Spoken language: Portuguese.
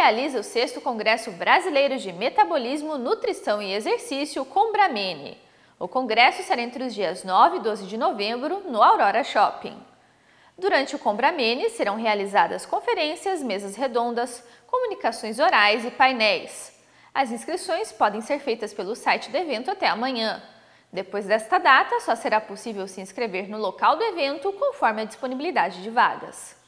realiza o 6º Congresso Brasileiro de Metabolismo, Nutrição e Exercício, Combramene. O congresso será entre os dias 9 e 12 de novembro, no Aurora Shopping. Durante o Combramene serão realizadas conferências, mesas redondas, comunicações orais e painéis. As inscrições podem ser feitas pelo site do evento até amanhã. Depois desta data, só será possível se inscrever no local do evento conforme a disponibilidade de vagas.